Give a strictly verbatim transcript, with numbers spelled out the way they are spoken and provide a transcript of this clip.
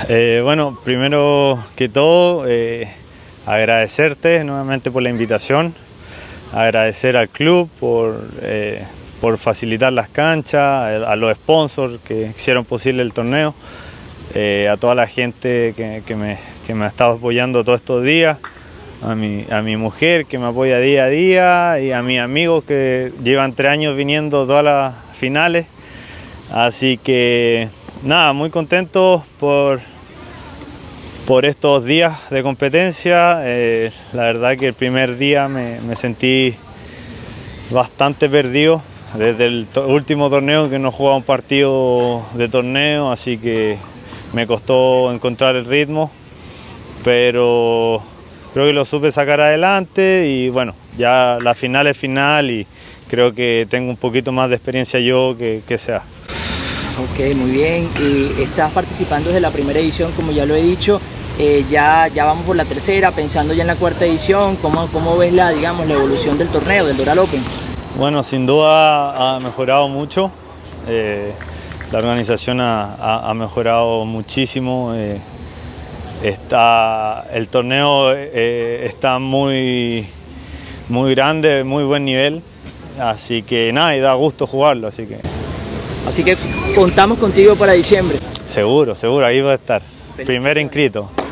Eh, bueno, primero que todo, eh, agradecerte nuevamente por la invitación, agradecer al club por, eh, por facilitar las canchas, a los sponsors que hicieron posible el torneo, eh, a toda la gente que, que, me, que me ha estado apoyando todos estos días, a mi, a mi mujer que me apoya día a día y a mis amigos que llevan tres años viniendo todas las finales. Así que nada, muy contento por, por estos días de competencia. Eh, la verdad que el primer día me, me sentí bastante perdido desde el to- último torneo que no jugaba un partido de torneo, así que me costó encontrar el ritmo, pero creo que lo supe sacar adelante y bueno, ya la final es final y creo que tengo un poquito más de experiencia yo que, que sea. Ok, muy bien. Y estás participando desde la primera edición, como ya lo he dicho. Eh, ya, ya vamos por la tercera, pensando ya en la cuarta edición. ¿Cómo, cómo ves la, digamos, la evolución del torneo, del Doral Open? Bueno, sin duda ha mejorado mucho. Eh, la organización ha, ha, ha mejorado muchísimo. Eh, está, el torneo eh, está muy, muy grande, muy buen nivel. Así que nada, y da gusto jugarlo. Así que... Así que contamos contigo para diciembre. Seguro, seguro, ahí va a estar. Primer inscrito.